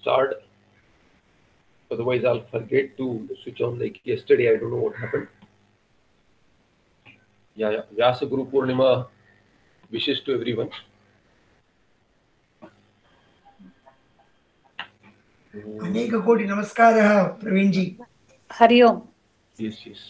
start. Otherwise, I'll forget to switch on like yesterday. I don't know what happened. Yeah. Vyasa Guru Purnima wishes to everyone. अनेक कोटि नमस्कारः प्रवीण जी. हरि ओम. Yes.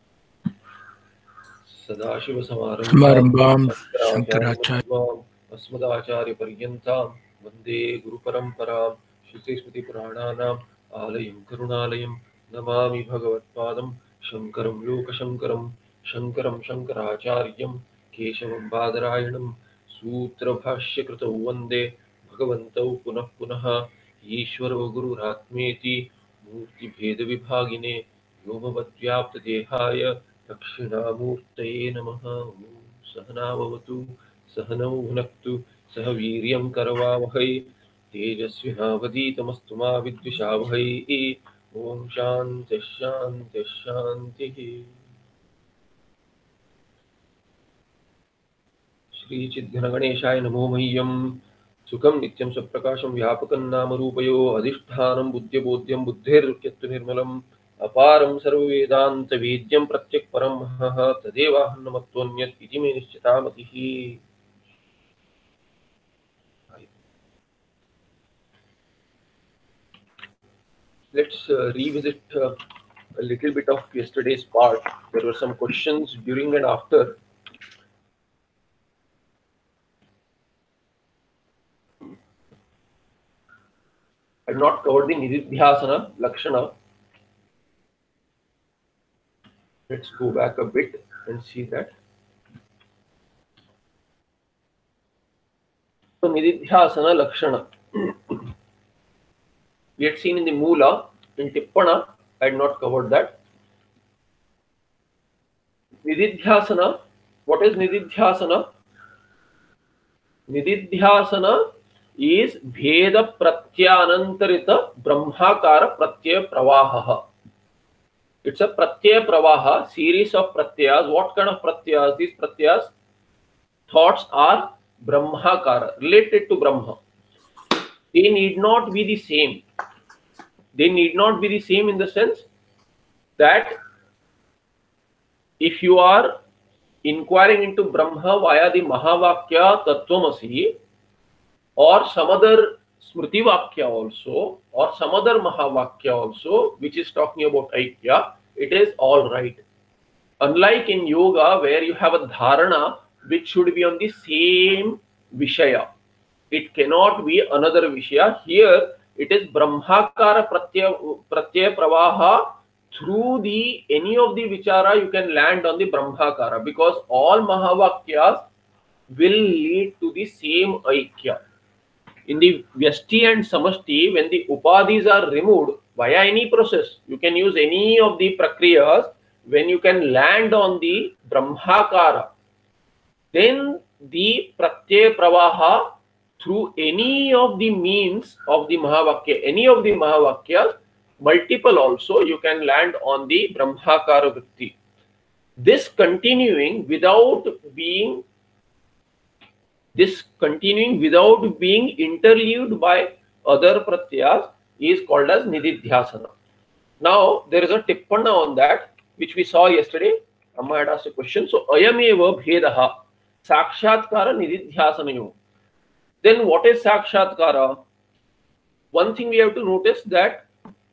Sadashiv समारंभां शंकराचार्यमध्यमाम् अस्मदाचार्यपर्यन्तां वन्दे गुरुपरम्परां श्रुतिस्मृतिपुराणानाम् आलयं करुणालयं नमामि भगवत्पादं शङ्करं लोकशङ्करं शङ्करं शङ्कराचार्यं केशवं बादरायणं सूत्रभाष्यकृतौ वन्दे भगवन्तौ पुनः पुनः ईश्वरो गुरुरात्मेति मूर्तिभेदविभागिने व्योमवद्व्याप्तदेहाय दक्षिणामूर्तये नमः. सहनाववतु सहनौ भुनक्तु सह वीर्यं करवावहै तेजस्विनावधीतमस्तु मा विद्विषावहै. ॐ शान्तिः शान्तिः शान्तिः. श्रीचिद्घनगणेशाय नमो मह्यं सुखं नित्यं सप्रकाशं व्यापकं नामरूपयो अधिष्ठानं बुद्ध्यबोध्यं बुद्धेर्यत्तु निर्मलम् अपारं सर्ववेदान्तवेद्यं प्रत्यक्परं महः तदेवाहं नमत्वन्यत् इति मे निश्चिता मतिः. Let's revisit a little bit of yesterday's part. There were some questions during and after. I have not covered the Nididhyasana Lakshana. Let's go back a bit and see that. So Nididhyasana Lakshana. We had seen in the Moola, in Tippana, I had not covered that. Nididhyasana, what is Nididhyasana? Nididhyasana is Bheda Pratyanantarita Brahmakara Pratyaya Pravaha. It's a Pratyaya Pravaha, series of Pratyas. What kind of Pratyas? These Pratyas, thoughts are Brahmakara, related to Brahma. They need not be the same. They need not be the same in the sense that if you are inquiring into Brahma via the Mahavakya Tattvamasi or some other Smriti Vakya also or some other Mahavakya also which is talking about Aikya, it is all right. Unlike in yoga where you have a dharana which should be on the same Vishaya. It cannot be another Vishaya. Here it is Brahmakara Pratyaya Pravaha. Through the any of the Vichara you can land on the Brahmakara because all Mahavakyas will lead to the same Aikya. In the Vyasti and Samasti, when the Upadhis are removed via any process, you can use any of the Prakriyas. When you can land on the Brahmakara, then the Pratyaya Pravaha through any of the means of the Mahavakya, any of the Mahavakyas, multiple also, you can land on the Brahmakara Vritti. This continuing without being interleaved by other pratyas is called as Nididhyasana. Now there is a tippana on that which we saw yesterday. Amma had asked a question. So ayameva bhedaha sakshatkara nididhyasanayo. Then what is sakshatkara? One thing we have to notice that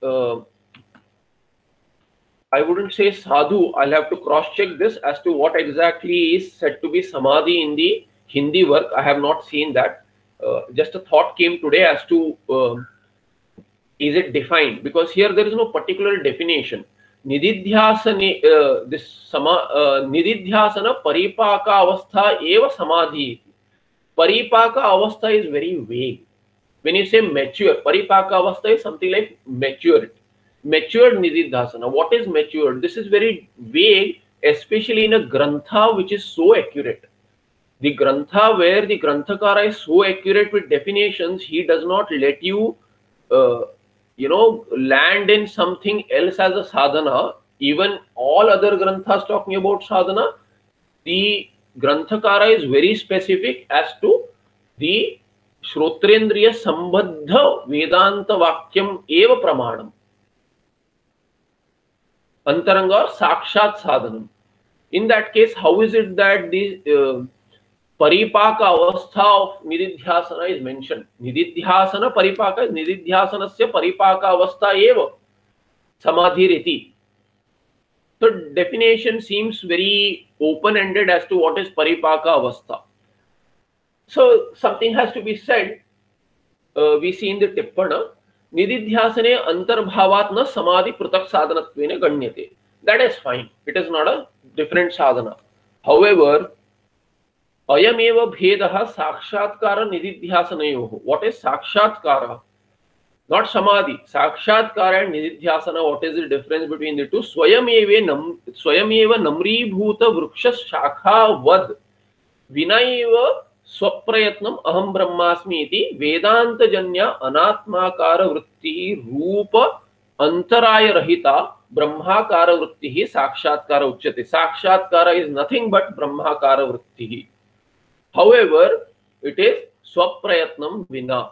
I wouldn't say sadhu. I'll have to cross check this as to what exactly is said to be samadhi in the Hindi work. I have not seen that. Just a thought came today as to is it defined, because here there is no particular definition. Nididhyasana, Nididhyasana paripaka avastha eva samadhi. Paripaka avastha is very vague. When you say mature, paripaka avastha is something like matured. Matured Nididhyasana. What is matured? This is very vague, especially in a grantha which is so accurate. The grantha where the granthakara is so accurate with definitions, he does not let you, land in something else as a sadhana. Even all other granthas talking about sadhana, the granthakara is very specific as to the श्रोत्रेन्द्रिय संबद्ध वेदांत वाक्यम एव प्रमाणम. अंतरंग और साक्षात साधनम. In that case, how is it that the paripaka avastha of nididhyasana is mentioned? Nididhyasana paripaka, nididhyasanasya paripaka avastha eva samadhiriti. So definition seems very open-ended as to what is paripaka avastha. So something has to be said. We see in the tippana, nididhyasane antarbhavat na samadhi pratak sadhanatvene ganyate. That is fine. It is not a different sadhana. However, ayameva bhedaha sakshatkara nididhyasanayoho. What is sakshatkara? Not samadhi. Sakshatkara and nididhyasana. What is the difference between the two? Swayameva namri bhuta vruksha shakha vad vinaiva swaprayatnam aham brahmasmi iti vedanta janya anatmakara vritti rupa antaraya rahita brahmakara vritti sakshatkara uchyate. Sakshatkara is nothing but brahmakara vritti. However, it is swaprayatnam vina.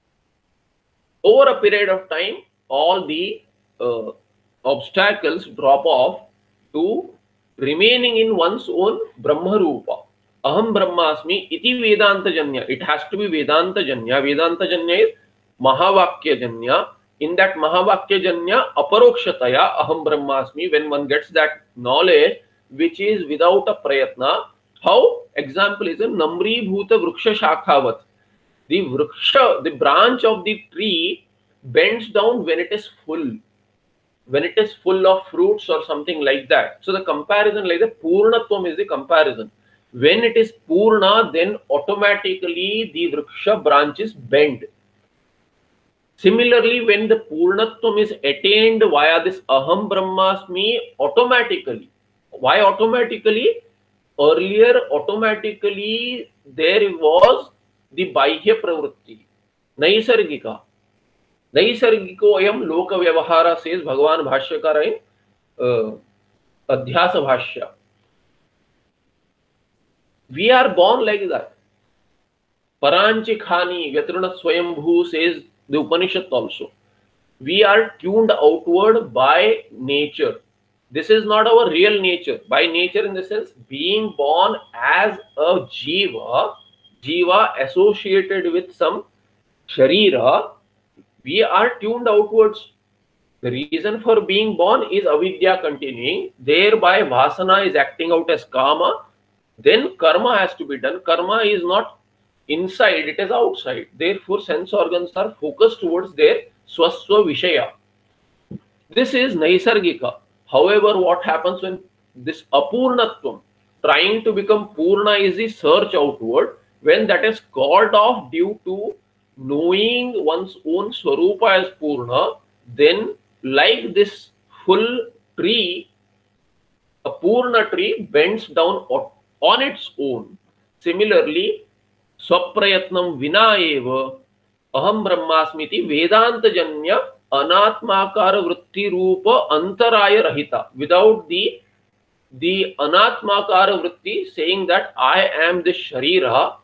Over a period of time, all the obstacles drop off to remaining in one's own brahma rupa. Aham brahmasmi iti vedanta janya. It has to be vedanta janya. Vedanta janya is mahavakya janya. In that mahavakya janya aparokshataya aham brahmasmi, when one gets that knowledge which is without a prayatna. How? Example is a namri bhuta vruksha shakhavat. The vruksha, the branch of the tree bends down when it is full. When it is full of fruits or something like that. So the comparison like the purnatvam is the comparison. When it is purna, then automatically the vriksha branches bend. Similarly, when the purnatvam is attained via this aham brahmasmi, automatically. Why automatically? Earlier, automatically there was the bahya pravritti. Naisargika. Naisargiko ayam loka vyavahara, says Bhagavan Bhashyakara in Adhyasa Bhashya. We are born like that. Paranchi khani vyatruna swayambhu, says the Upanishad also. We are tuned outward by nature. This is not our real nature. By nature in the sense being born as a jiva, jiva associated with some sharira, we are tuned outwards. The reason for being born is avidya continuing. Thereby vasana is acting out as kama. Then karma has to be done. Karma is not inside, it is outside. Therefore, sense organs are focused towards their swaswa vishaya. This is naisargika. However, what happens when this apurnatvam, trying to become purna, is the search outward, when that is called off due to knowing one's own swarupa as purna, then like this full tree, a purna tree bends down on its own. Similarly, swaprayatnam vina eva aham brahmasmiti vedanta janya anatmakara vritti rupa antaraya rahita. Without the anatmakara vritti, saying that I am the sharira,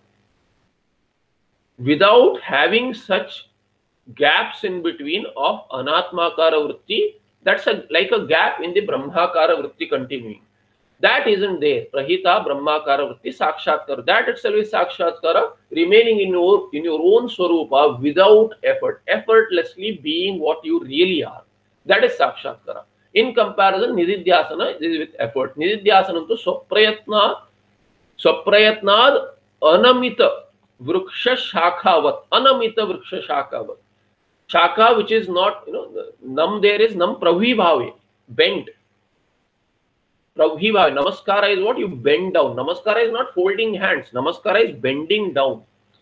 without having such gaps in between of anatmakara vritti, that's like a gap in the brahmakara vritti continuing. That isn't there. Rahita brahmakara vritti sakshatkara. That itself is sakshatkara, remaining in your own swarupa without effort, effortlessly being what you really are. That is sakshatkara. In comparison, nididhyasana is with effort. Nididhyasana to swaprayatnad anamita vriksha shakhavat. Anamita vriksha shakhavat. Shaka, which is not, the nam there is nam pravibhave, bent. Prabhiva, namaskara is what? You bend down. Namaskara is not folding hands. Namaskara is bending down.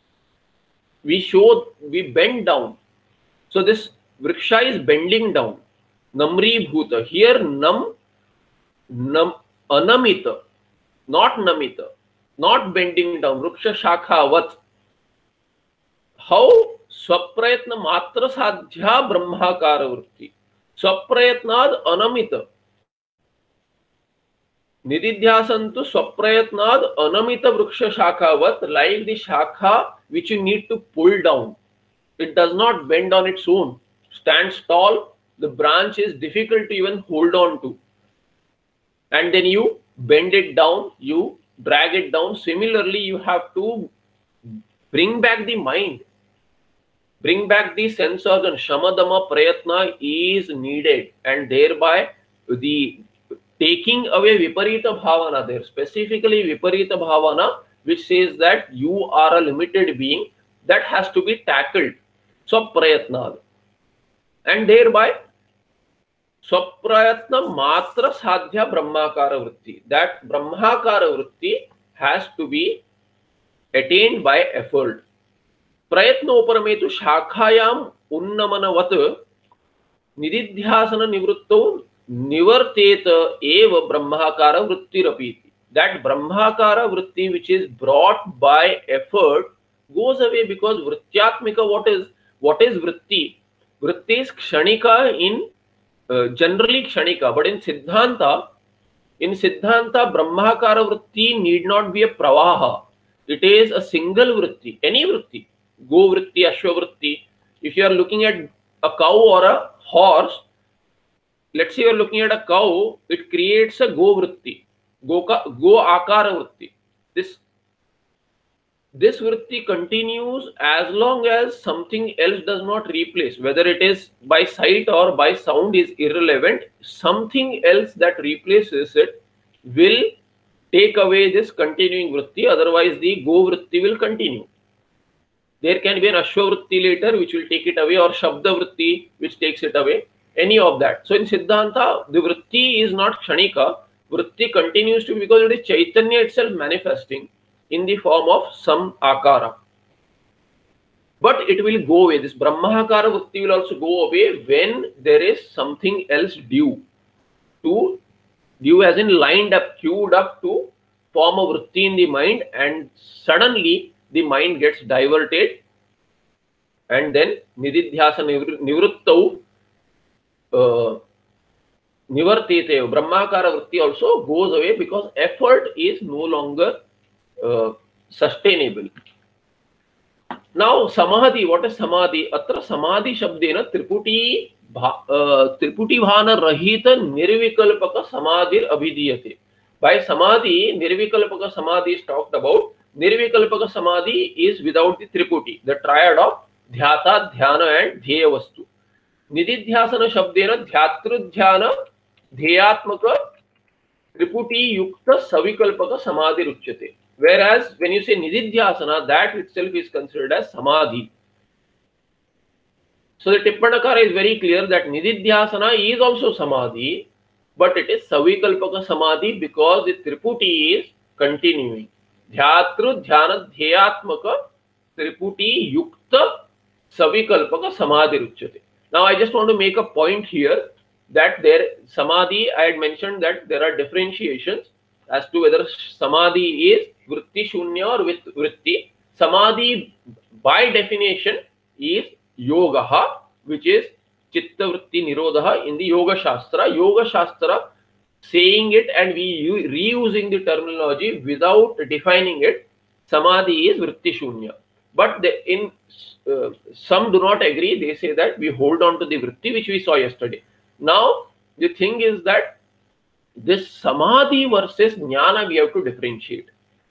We bend down. So this vriksha is bending down. Namri bhuta. Here nam anamita, not namita, not bending down. Vriksha shakha vat. How? Swaprayatna matra sadhya brahmakara vritti. Swaprayatnad anamita. Nididhyasantu swaprayatnad anamita vriksha shakhavat, like the shakha which you need to pull down. It does not bend on its own. Stands tall, the branch is difficult to even hold on to. And then you bend it down, you drag it down. Similarly, you have to bring back the mind, bring back the sense organ. Shamadama prayatna is needed, and thereby the taking away viparita bhavana there, specifically viparita bhavana, which says that you are a limited being, that has to be tackled. Swaprayatna, and thereby swaprayatna matra sadhya brahmakara vritti. That brahmakara vritti has to be attained by effort. प्रयत्नोपरमे तु शाखायाम उन्नमनवत निदिध्यासन निवृत्तौ निवर्तेत एव ब्रह्माकार वृत्तिरपि. That brahmakara vritti which is brought by effort goes away, because vrityatmika, what is vritti? Vritti is kshanika in generally kshanika, but in siddhanta brahmakara vritti need not be a pravaha. It is a single vritti, any vritti. Go vritti, ashwa vritti. If you are looking at a cow or a horse, let's say you are looking at a cow, it creates a go vritti, go akara vritti. This vritti continues as long as something else does not replace. Whether it is by sight or by sound is irrelevant. Something else that replaces it will take away this continuing vritti. Otherwise, the go vritti will continue. There can be an ashwa vritti later which will take it away, or shabda vritti which takes it away. Any of that. So in Siddhanta, the vritti is not kshanika. Vritti continues to be, because it is Chaitanya itself manifesting in the form of some akara. But it will go away. This brahmakara vritti will also go away when there is something else due as in lined up, queued up to form a vritti in the mind, and suddenly the mind gets diverted, and then nididhyasa nivruttau nivartete, brahmakara vritti also goes away, because effort is no longer sustainable. Now samadhi, what is samadhi? Atra samadhi shabdena triputi bhana rahita nirvikalpaka samadhir abhidiyate. By samadhi, nirvikalpaka samadhi is talked about. Nirvikalpaka samadhi is without the triputi, the triad of dhyata, dhyana and dheya vastu. Nididhyasana shabdena dhyatru dhyana dheyatmaka triputi yukta savikalpaka samadhi ruchyate. Whereas when you say nididhyasana, that itself is considered as samadhi. So the Tippanakara is very clear that nididhyasana is also samadhi, but it is savikalpaka samadhi because the triputi is continuing. Dhyatru dhyana dheyatmaka triputi yukta savikalpaka samadhi ruchyate. Now I just want to make a point here that there samadhi, I had mentioned that there are differentiations as to whether samadhi is vritti shunya or with vritti. Samadhi by definition is yogaha, which is chitta vritti nirodha in the yoga shastra. Yoga shastra saying it and we reusing the terminology without defining it, samadhi is vritti shunya. But some do not agree. They say that we hold on to the vritti which we saw yesterday. Now the thing is that this samadhi versus jnana we have to differentiate.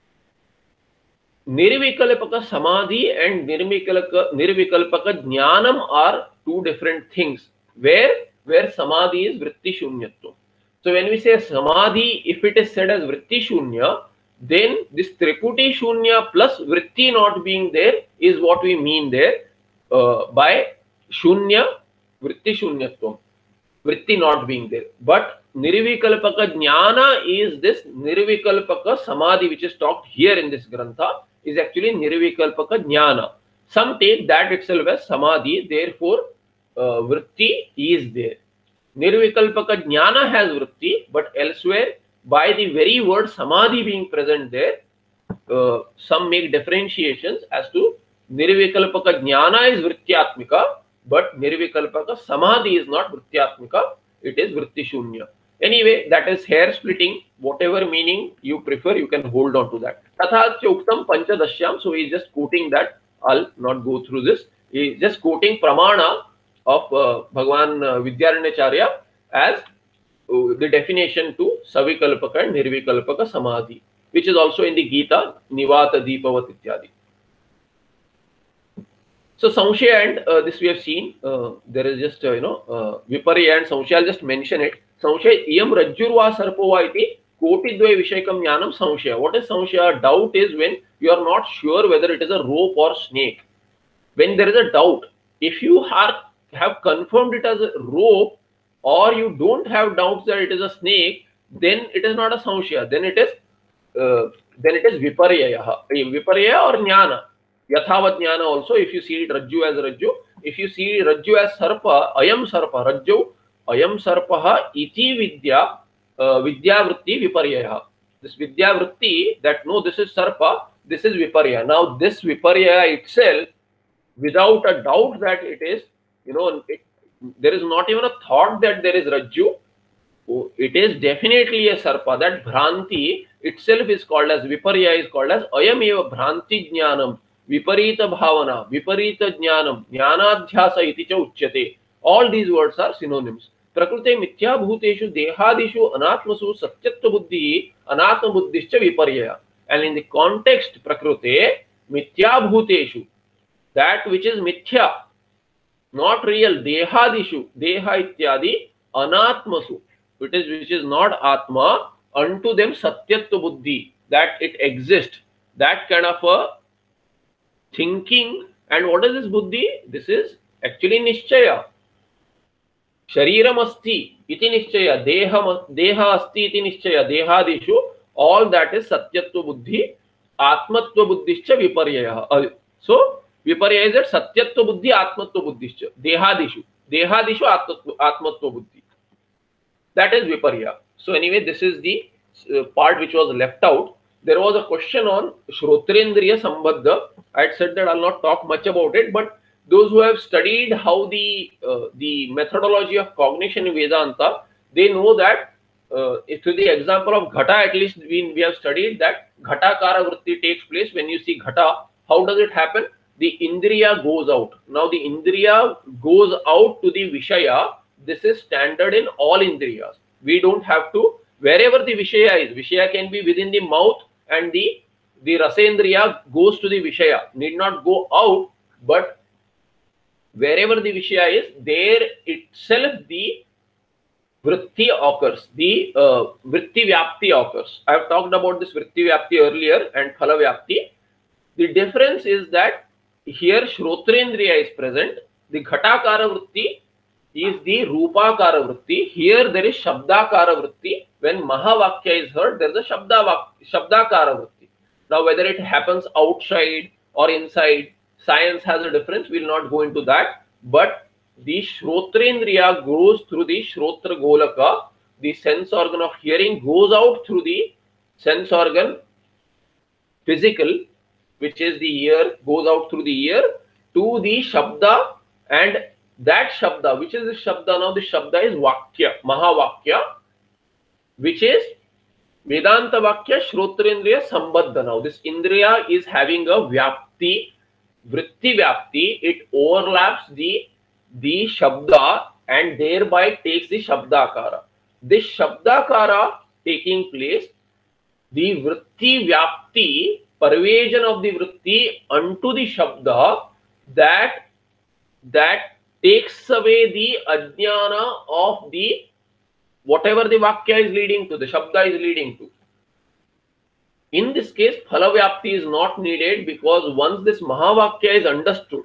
Nirvikalpaka samadhi and nirvikalpaka jnanam are two different things, where samadhi is vritti shunyatva. So when we say samadhi, if it is said as vritti shunya, then this triputi shunya plus vritti not being there is what we mean there by shunya, vritti shunyatva, vritti not being there. But nirvikalpaka jnana is this nirvikalpaka samadhi which is talked here in this grantha is actually nirvikalpaka jnana. Some take that itself as samadhi, therefore vritti is there. Nirvikalpaka jnana has vritti, but elsewhere by the very word samadhi being present there, some make differentiations as to nirvikalpaka jnana is vrityatmika, but nirvikalpaka samadhi is not vrityatmika, it is vritti shunya. Anyway, that is hair splitting. Whatever meaning you prefer, you can hold on to that. Tatha Uktam Panchadashyam. So he is just quoting that. I'll not go through this. He is just quoting Pramana of Bhagwan Vidyaranyacharya as the definition to Savikalpaka and Nirvikalpaka Samadhi, which is also in the Gita, Nivata Deepavat Ityadi. So Samshaya and this we have seen. There is just Viparya and Samshaya. I'll just mention it. Samshaya iyam rajjurva sarpova iti kotidvaya vishayakam jnanam samshaya. What is samshaya? Doubt is when you are not sure whether it is a rope or snake. When there is a doubt, if you have confirmed it as a rope, or you don't have doubts that it is a snake, then it is not a samshaya. Then it is viparya. Viparya or jnana. Yathavat jnana also. If you see it rajju as rajju, if you see rajju as sarpa, ayam sarpa, rajju, ayam sarpaha iti vidya, vidyavritti viparya. This vidyavritti, that no, this is sarpa, this is viparya. Now this viparya itself, without a doubt that it is, there is not even a thought that there is rajju. It is definitely a sarpa. That bhranti itself is called as viparya, is called as ayam eva bhranti jnanam. Viparita bhavana, viparita jnanam, jnanadhyasa iti cha uchyate. All these words are synonyms. Prakrute mithya bhuteshu dehadishu anatmasu satyatva buddhi anatma buddhischa viparya. And in the context prakrute mithya bhuteshu, that which is mithya, not real, dehadishu, deha ityadi, anatmasu, which is not atma, unto them satyatva buddhi, that it exists, that kind of a thinking. And what is this buddhi? This is actually nishchaya. Shariram asti iti nishchaya, deha asti iti nishchaya, dehadishu, all that is satyatva buddhi, atmatva buddhischa viparya. So viparya is that satyatva buddhi, atmatva buddhischa, dehadishu atmatva buddhi. That is viparya. So anyway, this is the part which was left out. There was a question on Shrotrendriya Sambandha. I had said that I'll not talk much about it, but those who have studied how the methodology of cognition in Vedanta, they know that through the example of Ghata, at least we have studied that Ghatakara Vritti takes place when you see Ghata. How does it happen? The Indriya goes out. Now the Indriya goes out to the Vishaya. This is standard in all Indriyas. We don't have to, wherever the Vishaya is, Vishaya can be within the mouth, and the Rasendriya goes to the Vishaya, need not go out, but wherever the Vishaya is, there itself the Vritti occurs, the Vritti Vyapti occurs. I have talked about this Vritti Vyapti earlier and Phala Vyapti. The difference is that here Shrotrendriya is present, the Ghatakara Vritti is the Rupakara Vritti. Here there is Shabdakara Vritti. When Mahavakya is heard, there is a Shabdakara Vritti. Now whether it happens outside or inside, science has a difference. We will not go into that. But the Shrotrendriya goes through the Shrotra Golaka. The sense organ of hearing goes out through the sense organ physical, which is the ear, goes out through the ear to the Shabda, and that Shabda, which is the Shabda now, the Shabda is Vakya, Mahavakya, which is Vedanta Vakya Shrotrendriya Sambandha. Now this Indriya is having a Vyapti, Vritti Vyapti, it overlaps the Shabda and thereby takes the Shabdakara. This Shabdakara taking place, the Vritti Vyapti, pervasion of the Vritti unto the Shabda, that takes away the ajnana of the whatever the Vakya is leading to, the Shabda is leading to. In this case, Phala Vyapti is not needed, because once this Mahavakya is understood,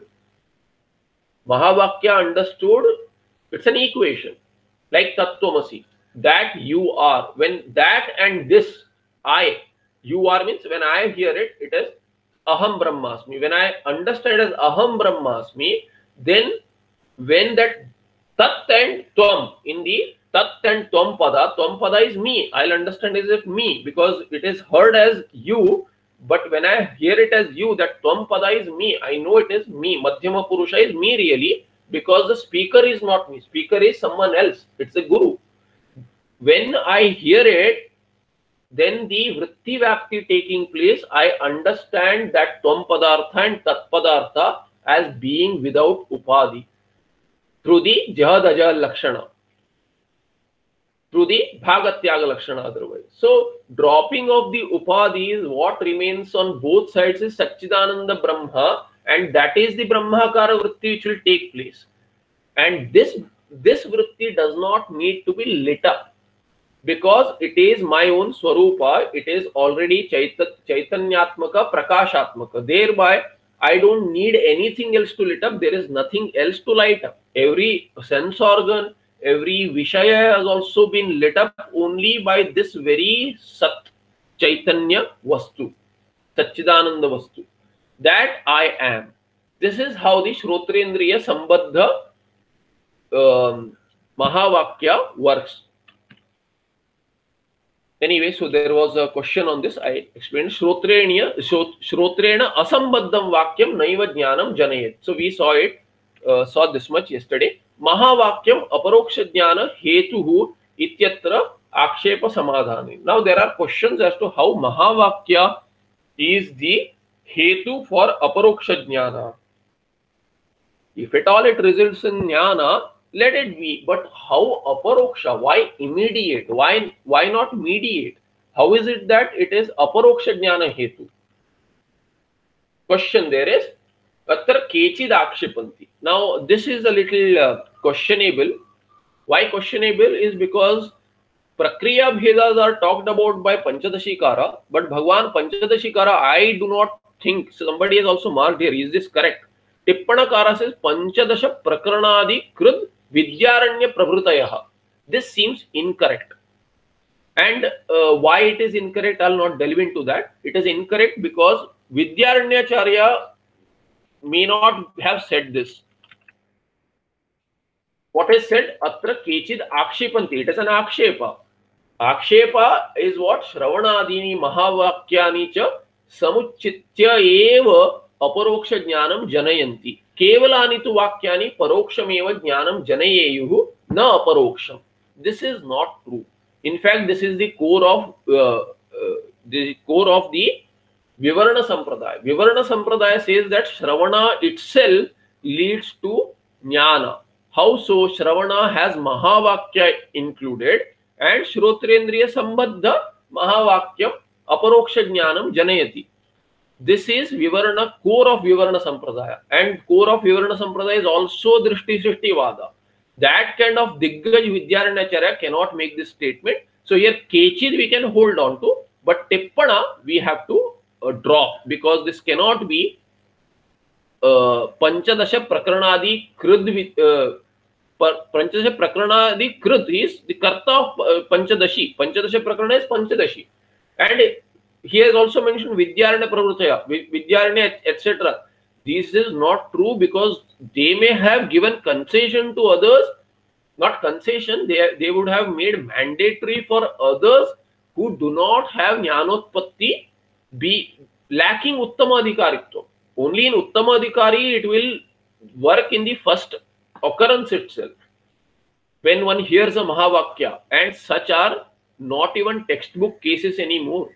it's an equation like Tattvamasi, that you are. When that and this I, you are means when I hear it, it is Aham Brahmasmi. When I understand as Aham Brahmasmi, then when that Tat and Tvam, in the Tat and Tvam pada is me. I'll understand as if me, because it is heard as you. But when I hear it as you, that Tvam pada is me. I know it is me. Madhyama Purusha is me really, because the speaker is not me. Speaker is someone else. It's a guru. when I hear it, then the vritti vyapti taking place, I understand that tvam padartha and tat padartha as being without upadhi through the jahad ajah lakshana, through the bhagatyaga lakshana otherwise. So dropping of the upadhis, what remains on both sides is Satchidananda Brahma, and that is the Brahmakara vritti which will take place. And this vritti does not need to be lit up, because it is my own swarupa, it is already chaitanyatmaka, prakashatmaka. Thereby, I don't need anything else to lit up. There is nothing else to light up. Every sense organ, every vishaya has also been lit up only by this very Sat Chaitanya Vastu, Satchidananda Vastu, that I am. This is how the Shrotrendriya Sambandha Mahavakya works. Anyway, so there was a question on this. I explained Shrotrena Asambaddham Vakyam Naiva Jnanam Janayet. So we saw this much yesterday. Mahavakyam Aparoksha Jnana Hetuhu Ityatra Akshepa Samadhani. Now there are questions as to how Mahavakya is the Hetu for Aparoksha Jnana. If at all it results in Jnana, let it be. But how aparoksha? Why immediate? Why not mediate? How is it that it is aparoksha jnana hetu? Question there is atra kechid akshipanti. Now this is a little questionable. Why questionable is because prakriya bhedas are talked about by Panchadashikara, but Bhagwan Panchadashikara, I do not think, somebody has also marked here, is this correct? Tippanakara says Panchadasha Prakranadi Krud Vidyaranya Pravritayah. This seems incorrect. And why it is incorrect, I will not delve into that. It is incorrect because Vidyaranyacharya may not have said this. What is said? Atra kechid akshepanti. It is an akshepa. Akshepa is what? Shravanadini mahavakyani cha samuchitya eva aparoksha jnanam janayanti. Kevalani tu vakyani parokshameva jnanam janayeyuhu na aparoksham. This is not true. In fact, this is the core of the Vivarana Sampradaya. Vivarana Sampradaya says that Shravana itself leads to Jnana. How so? Shravana has Mahavakya included, and Shrotrendriya Sambandha Mahavakyam Aparoksha Jnanam Janayati. This is Vivarana, core of Vivarana Sampradaya, and core of Vivarana Sampradaya is also Drishti Srishti Vada. That kind of Diggaj Vidyaranyacharya cannot make this statement. So here Kechid we can hold on to, but Tippana we have to drop, because this cannot be Panchadasha Prakranadi Krud. Panchadasha Prakranadi Krud is the Karta of Panchadashi. Panchadasha Prakrana is Panchadashi. And he has also mentioned Vidyaranya Pravritaya, Vidyaranya, etc. This is not true, because they may have given concession to others. Not concession, they would have made mandatory for others who do not have Jnanotpatti be lacking Uttamadhikaritva. Only in Uttamadhikari it will work in the first occurrence itself, when one hears a Mahavakya, and such are not even textbook cases anymore.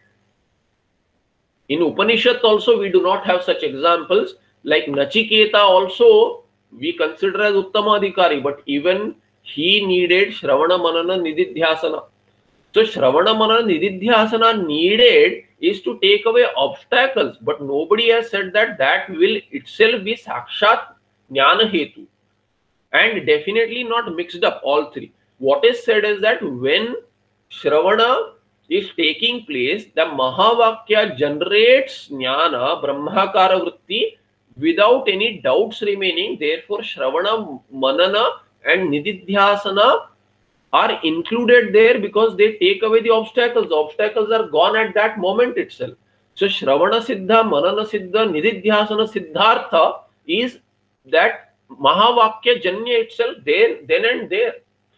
In Upanishad also we do not have such examples. Like Nachiketa also we consider as Uttamadhikari, but even he needed Shravana Manana Nididhyasana. So Shravana Manana Nididhyasana needed is to take away obstacles, but nobody has said that that will itself be Sakshat Jnana Hetu. And definitely not mixed up all three. What is said is that when Shravana is taking place, the Mahavakya generates Jnana, Brahmakara Vritti, without any doubts remaining. Therefore, Shravana, Manana and Nididhyasana are included there, because they take away the obstacles. The obstacles are gone at that moment itself. So, Shravana Siddha, Manana Siddha, Nididhyasana Siddhartha is that Mahavakya Janya itself there, then and there.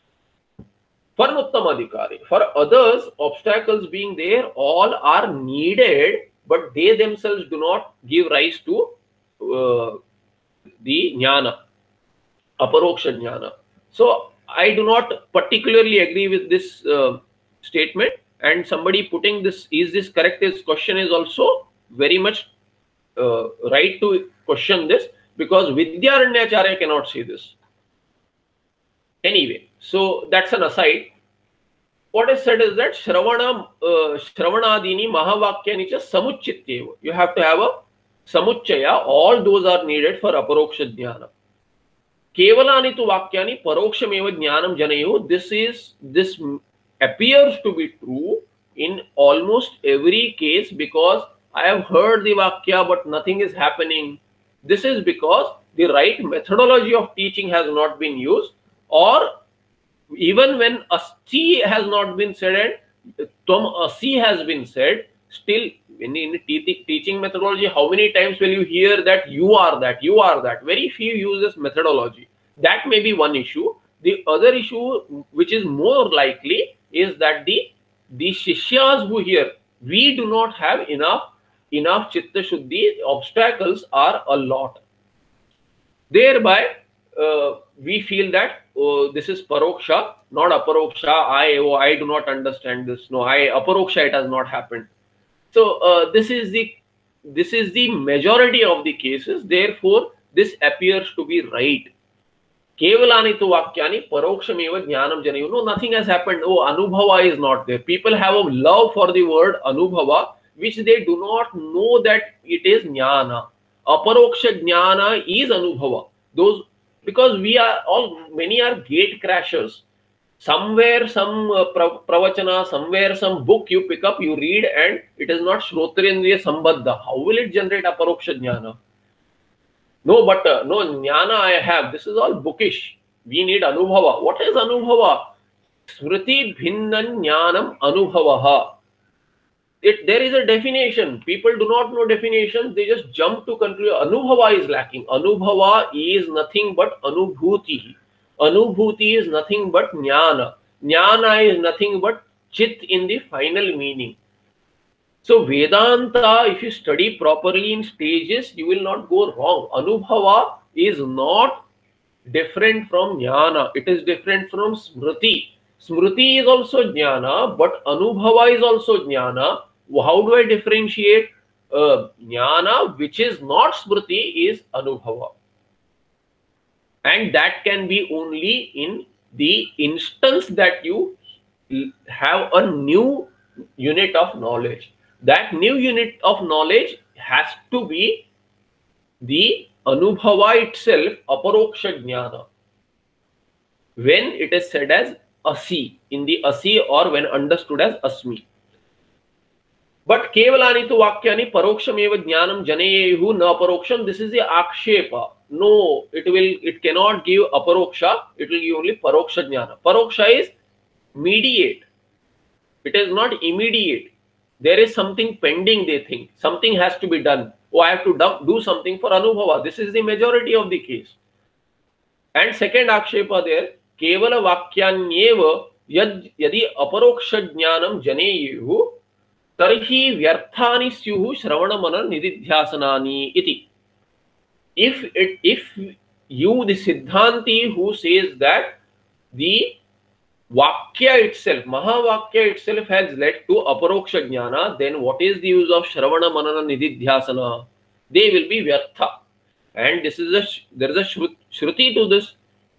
For Uttamadhikari, for others, obstacles being there, all are needed, but they themselves do not give rise to the Jnana, Aparoksha Jnana. So I do not particularly agree with this statement, and somebody putting this, is this correct, this question is also very much right to question this, because Vidyaranyacharya cannot say this. Anyway, so that's an aside. What is said is that Shravanadini Mahavakyani cha samuchityeva. You have to have a samuchaya. All those are needed for aparoksha jnana. Kevalani tu vakyani parokshameva jnanam janayu. This appears to be true in almost every case, because I have heard the vakya but nothing is happening. This is because the right methodology of teaching has not been used, or even when asti has not been said and tvam asi has been said, still in teaching methodology, how many times will you hear that you are that, you are that? Very few use this methodology. That may be one issue. The other issue, which is more likely, is that the shishyas who hear, we do not have enough chitta shuddhi. Obstacles are a lot. Thereby, we feel that this is paroksha, not aparoksha. I do not understand this. No, aparoksha, it has not happened. So this is the majority of the cases. Therefore, this appears to be right. Kevalani tu vakyani parokshameva jnanam janayu. No, nothing has happened. Oh, anubhava is not there. People have a love for the word anubhava, which they do not know that it is jnana. Aparoksha jnana is anubhava. Those, because many are gate crashers. Somewhere some pravachana, somewhere some book you pick up, you read, and it is not shrotrendriya sambandha. How will it generate aparoksha jnana? No, but no jnana I have. This is all bookish. We need anubhava. What is anubhava? Smriti bhinnan jnanam anubhavaha. There is a definition. People do not know definitions. They just jump to conclude. Anubhava is lacking. Anubhava is nothing but anubhuti. Anubhuti is nothing but jnana. Jnana is nothing but chit in the final meaning. So Vedanta, if you study properly in stages, you will not go wrong. Anubhava is not different from jnana. It is different from smriti. Smriti is also jnana, but anubhava is also jnana. How do I differentiate? Jnana, which is not smriti, is anubhava. And that can be only in the instance that you have a new unit of knowledge. That new unit of knowledge has to be the anubhava itself, aparoksha jnana. When it is said as asi, in the asi, or when understood as asmi. But kevalani tu vakyani parokshameva jnanam janayehu na aparoksham. This is the akshepa. No, it cannot give aparoksha. It will give only paroksha jnana. Paroksha is mediate. It is not immediate. There is something pending, they think. Something has to be done. Oh, I have to do something for anubhava. This is the majority of the case. And second akshepa there, kevala vakyanyeva yadi aparoksha jnanam janeyehu tarhi vyarthani syuhu shravana mana nididhyasanani iti. If you, the Siddhanti, who says that the Vakya itself, Mahavakya itself has led to aparoksha jnana, then what is the use of Shravana Manana Nididhyasana? They will be Vyartha. And there is a Shruti to this.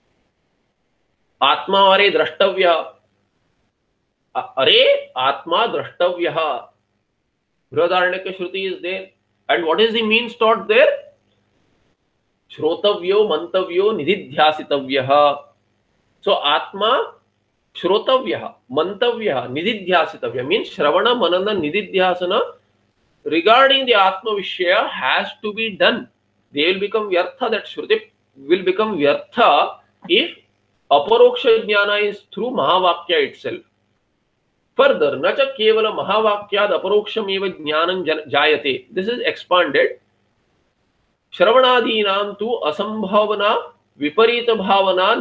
Atma are drashtavya. Are Atma drashtavya. Brihadaranyaka Shruti is there. And what is the means taught there? Shrotavyo, mantavyo, nididhyasitavya. So Atma Shrotavya, Mantavya, Nididhyasitavya means Shravana, Manana, Nididhyasana regarding the Atma Vishaya has to be done. They will become Vyartha. That Shruti will become Vyartha if aparoksha jnana is through Mahavakya itself. Further, Nacha Kevala Mahavakyad aparoksham eva jnanam jayate. This is expanded. Shravanadinam tu asambhavana viparita bhavana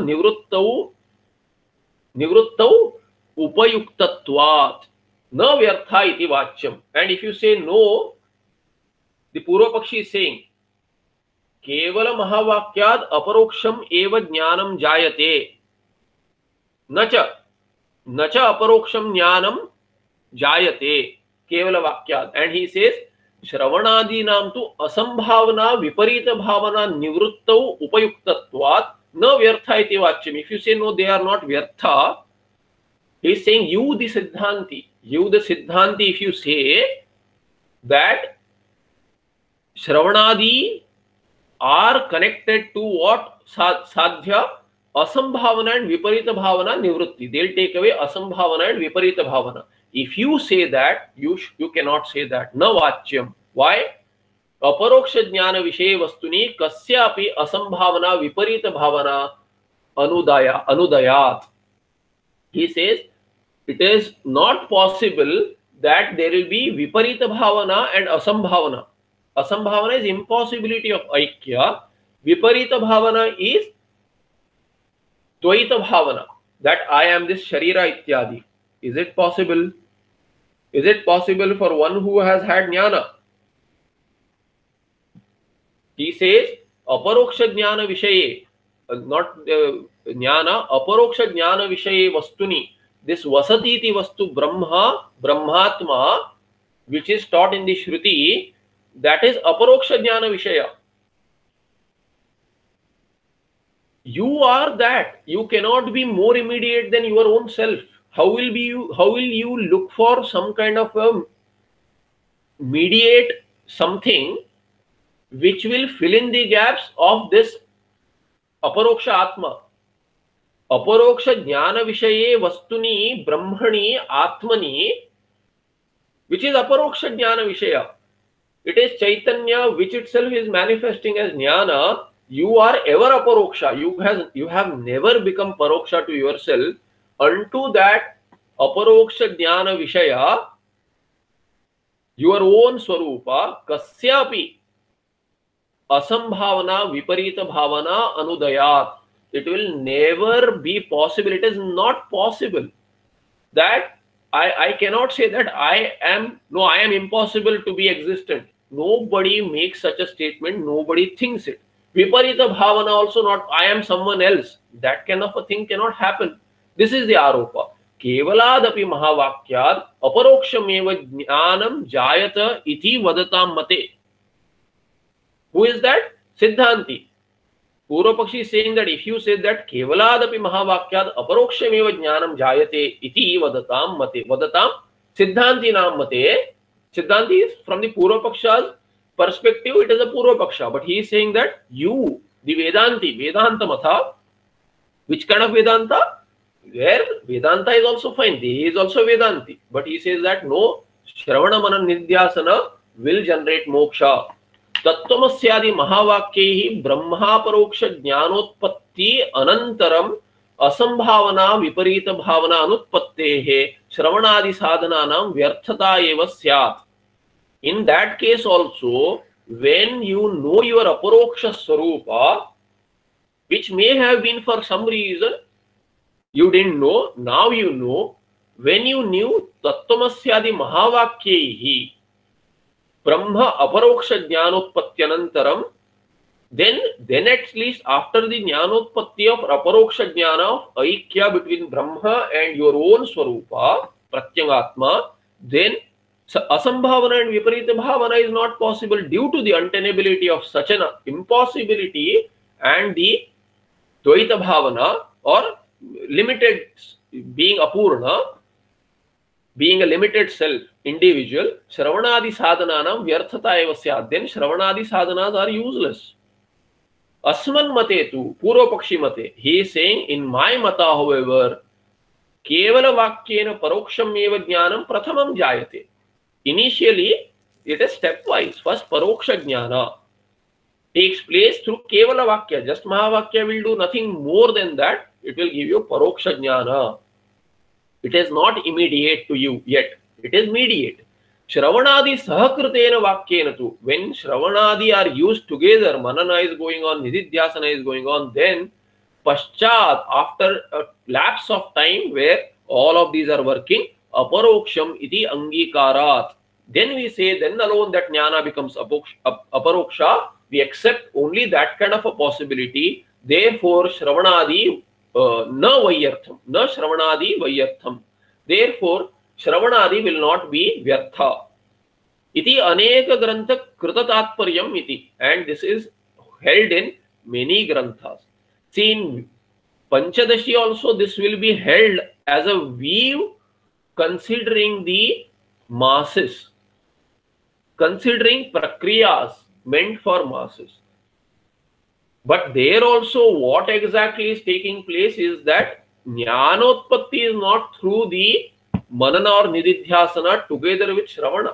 nivruttau upayuktatvat na vyartha iti vachyam. And if you say no, the Purva Pakshi is saying kevala mahavakyad aparoksham eva jnanam jayate. न च अपरोक्षम ज्ञानम जायते केवल वाक्यात्. And he says श्रवणादीनां तु असंभावना विपरीत भावना निवृत्तौ उपयुक्तत्वात् न व्यर्था इति वाच्यम्. If you say no, they are not vyartha, he is saying you the siddhanti, if you say that Shravanadi are connected to what? Sadhya, asambhavana and viparita bhavana nivritti. They'll take away asambhavana and viparita bhavana. If you say that, you cannot say that. Na vachyam. Why? Aparoksha jnana vishay vastuni kasyapi asambhavana viparita bhavana anudayat. He says it is not possible that there will be viparita bhavana and asambhavana. Asambhavana is impossibility of aikya. Viparita bhavana is dvaita bhavana, that I am this sharira ityadi. Is it possible? Is it possible for one who has had jnana? He says aparoksha jnana vishaye, not jnana, aparoksha jnana vishaye vastuni. This vasati iti vastu brahma, brahmatma, which is taught in the Shruti, that is aparoksha jnana vishaya. You are that. You cannot be more immediate than your own self. How will you look for some kind of a mediate something which will fill in the gaps of this aparoksha atma? Aparoksha jnana vishaye vastuni brahmani atmani, which is aparoksha jnana vishaya. It is Chaitanya which itself is manifesting as jnana. You are ever aparoksha. You have never become paroksha to yourself. Unto that aparoksha jnana vishaya, your own swarupa, kasyapi asambhavana viparita bhavana anudayat. It will never be possible. It is not possible that I cannot say that I am impossible to be existent. Nobody makes such a statement. Nobody thinks it. Viparita bhavana also not, I am someone else. That kind of a thing cannot happen. This is the aropa. Kevaladapi mahavakyad aparokshameva jnanam jayata iti vadatam mate. Who is that? Siddhanti. Purvapakshi is saying that if you say that kevaladapi mahavakyad aparokshameva jnanam jayate iti vadatam mate. Vadatam Siddhanti nam mate. Siddhanti is from the Purvapaksha's perspective, it is a Purvapaksha, but he is saying that you, the Vedanti, Vedanta Matha, which kind of Vedanta? Where Vedanta is also fine, he is also Vedanti, but he says that no, Shravana Manan Nidhyasana will generate moksha. Tattvamasyaadi Mahavakyehi Brahma Paroksha Jnanotpatti Anantaram Asambhavana Viparita Bhavana Anutpattehe Shravanadi Sadhananam Vyarthata eva syat. In that case also, when you know your aparoksha swarupa, which may have been for some reason you didn't know, now you know. When you knew Tattvamasyaadi Mahavakyehi Brahma Aparoksha Jnanotpatyanantaram, then at least after the Jnanotpatti of Aparoksha Jnana of Aikya between Brahma and your own Swarupa, Pratyangatma, then Asambhavana and Viparita Bhavana is not possible due to the untenability of such an impossibility and the Dvaita Bhavana or limited being Apurna, being a limited self, individual. Shravanadi sadhananam vyarthata eva syat. Then Shravanadi sadhanas are useless. Asman mate tu, Purvapakshi mate. He is saying, in my mata, however, kevala vakyena paroksham eva jnanam prathamam jayate. Initially, it is stepwise. First, paroksha jnana takes place through kevala vakya. Just mahavakya will do nothing more than that. It will give you paroksha jnana. It is not immediate to you yet. It is mediate. Shravanadi sahakritena vakyena tu. When Shravanadi are used together, manana is going on, nididhyasana is going on, then paschat, after a lapse of time where all of these are working, aparoksham iti angikarat. Then we say, then alone that jnana becomes aparoksha. We accept only that kind of a possibility. Therefore, Shravanadi na vayartham, na shravanadi vayartham. Therefore, shravanadi will not be vyartha. Iti aneka grantha krita tatparyam iti. And this is held in many granthas. See, in Panchadashi also this will be held as a view considering the masses, considering prakriyas meant for masses. But there also what exactly is taking place is that Jnanotpatti is not through the Manana or Nididhyasana together with Shravana.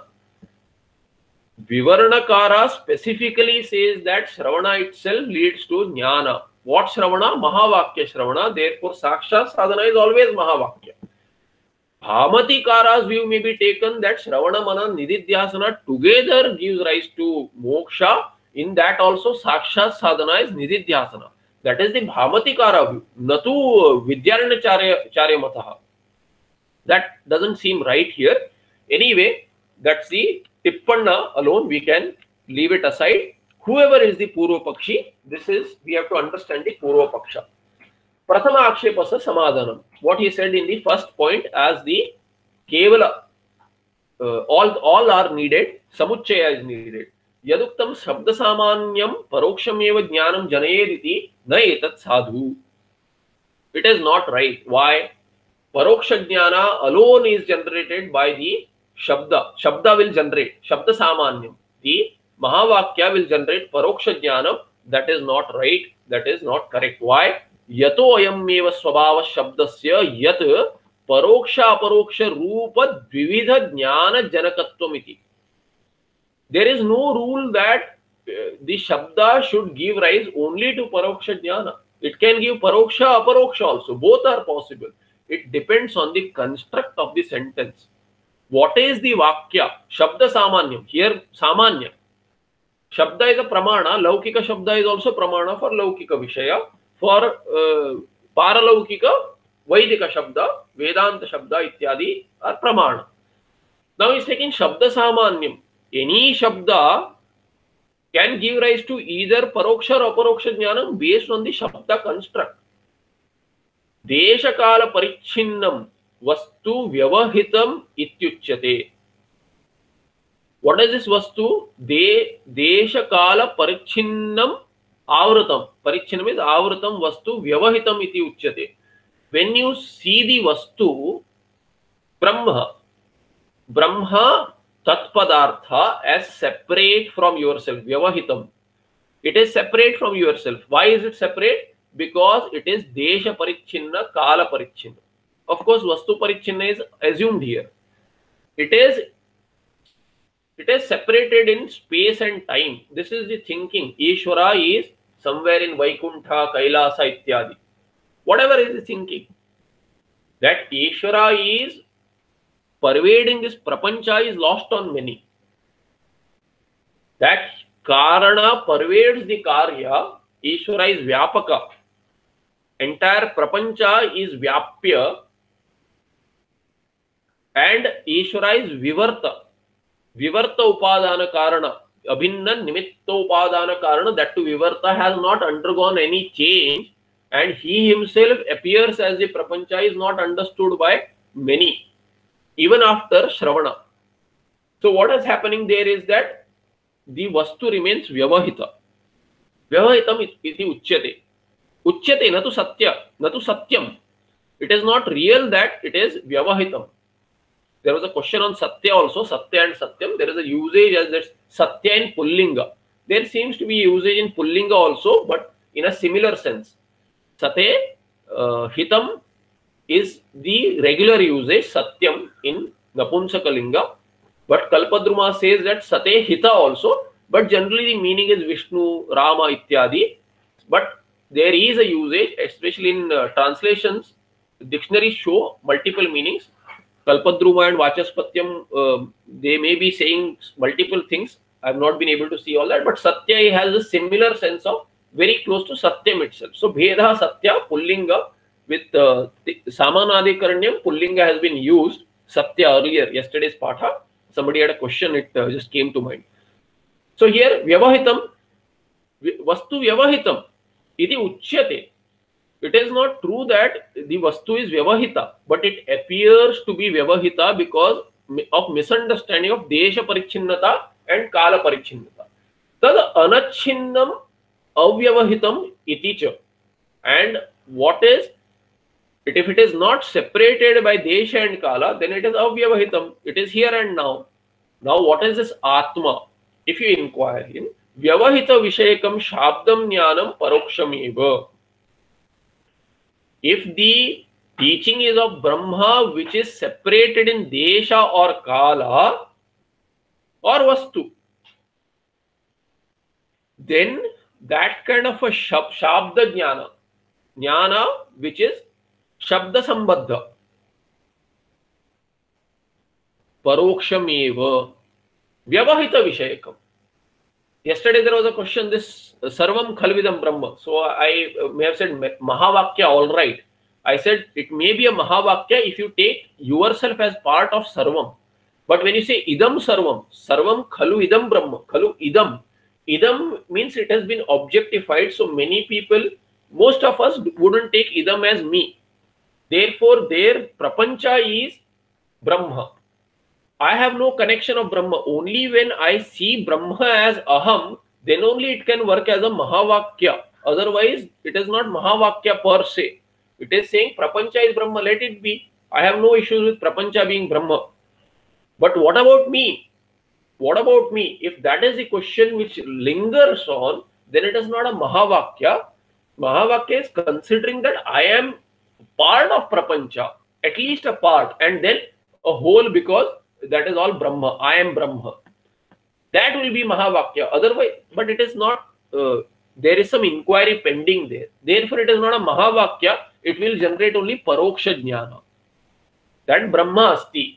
Vivaranakara specifically says that Shravana itself leads to Jnana. What Shravana? Mahavakya Shravana. Therefore, Sakshat sadhana is always Mahavakya. Bhamatikaras view may be taken that Shravana, Mana, Nididhyasana together gives rise to moksha. In that also Sakshat sadhana is Nididhyasana. That is the Bhamatikara view. Natu Vidyaranyacharya mataha. That doesn't seem right here. Anyway, that's the Tippanna alone. We can leave it aside. Whoever is the Purva Pakshi, this is, we have to understand the Purva Paksha. Prathama Akshepasa Samadhanam. What he said in the first point as the Kevala, all are needed, Samuchaya is needed. Yaduktam Shabda Samanyam Parokshameva Jnanam Janayediti Na Etat Sadhu. It is not right. Why? Paroksha Jnana alone is generated by the Shabda. Shabda will generate Shabda Samanyam. The Mahavakya will generate Paroksha Jnanam. That is not right. That is not correct. Why? Yato ayam meva swabhava shabdasya yat paroksha aparoksha rupa dvividha jnana janakatvam iti. There is no rule that the Shabda should give rise only to Paroksha Jnana. It can give Paroksha, Aparoksha also. Both are possible. It depends on the construct of the sentence. What is the Vakya? Shabda Samanyam. Here, Samanya. Shabda is a Pramana. Laukika Shabda is also Pramana for Laukika Vishaya. For Paralaukika, Vaidika Shabda, Vedanta Shabda ityadi are Pramana. Now he is taking Shabda Samanyam. Any Shabda can give rise to either Paroksha or Aparoksha Jnanam based on the Shabda construct. Deshakala Parichinnam Vastu Vyavahitam Ityuchyate. What is this Vastu? Deshakala Parichinnam Avratam. Parichinnam is Avratam Vastu Vyavahitam Iti Uchyate. When you see the Vastu, Brahma Tatpadartha as separate from yourself, Vyavahitam. It is separate from yourself. Why is it separate? Because it is Desha Parichinna, Kala Parichinna. Of course, Vastu Parichinna is assumed here. It is separated in space and time. This is the thinking. Ishvara is somewhere in Vaikuntha, Kailasa, ityadi. Whatever is the thinking. That Ishvara is pervading this prapancha is lost on many. That Karana pervades the Karya, Ishvara is Vyapaka. Entire prapancha is Vyapya and Ishvara is Vivarta. Vivarta Upadana Karana, Abhinna Nimitta Upadana Karana, that to Vivarta has not undergone any change and he himself appears as a prapancha is not understood by many. Even after Shravana. So what is happening there is that the Vastu remains Vyavahita. Vyavahitam iti Uchyate. Uchyate na tu Satya, na tu Satyam. It is not real that it is Vyavahitam. There was a question on Satya also, Satya and Satyam. There is a usage as that Satya in Pullinga. There seems to be usage in Pullinga also, but in a similar sense. Sate, Hitam is the regular usage, Satyam in Napunsakalinga. But Kalpadruma says that Sate Hita also, but generally the meaning is Vishnu, Rama, ityadi. But there is a usage, especially in translations, dictionaries show multiple meanings. Kalpadruma and Vachaspatyam, they may be saying multiple things. I have not been able to see all that, but Satya has a similar sense of very close to Satyam itself. So Bheda Satya, Pullinga, with Samanadikaranyam, Pullinga has been used. Satya earlier, yesterday's Patha. Somebody had a question, it just came to mind. So here, Vyavahitam, Vastu Vyavahitam, iti Uchyate. It is not true that the vastu is vyavahita, but it appears to be vyavahita because of misunderstanding of desha parichinnata and kala parichinnata. Tad anachinnam avyavahitam iti cha. And what is it? If it is not separated by desha and kala, then it is avyavahitam. It is here and now. Now what is this atma? If you inquire in vyavahita vishayakam shabdam jnanam paroksham eva. If the teaching is of Brahma which is separated in desha or kala or vastu, then that kind of a shabda jnana which is shabda sambandha, paroksham eva vyavahita vishayakam. Yesterday there was a question, this sarvam khalvidam brahma. So I may have said mahavakya, all right. I said it may be a mahavakya if you take yourself as part of sarvam. But when you say idam sarvam, sarvam khalu idam brahma, khalu idam. Idam means it has been objectified. So many people, most of us wouldn't take idam as me. Therefore their prapancha is Brahma. I have no connection of Brahma. Only when I see Brahma as aham, then only it can work as a mahavakya. Otherwise, it is not mahavakya per se. It is saying prapancha is Brahma, let it be. I have no issues with prapancha being Brahma. But what about me? What about me? If that is the question which lingers on, then it is not a mahavakya. Mahavakya is considering that I am part of prapancha, at least a part, and then a whole, because that is all Brahma. I am Brahma. That will be Mahavakya. Otherwise, but it is not, there is some inquiry pending there. Therefore, it is not a Mahavakya. It will generate only Paroksha Jnana. That Brahma asti.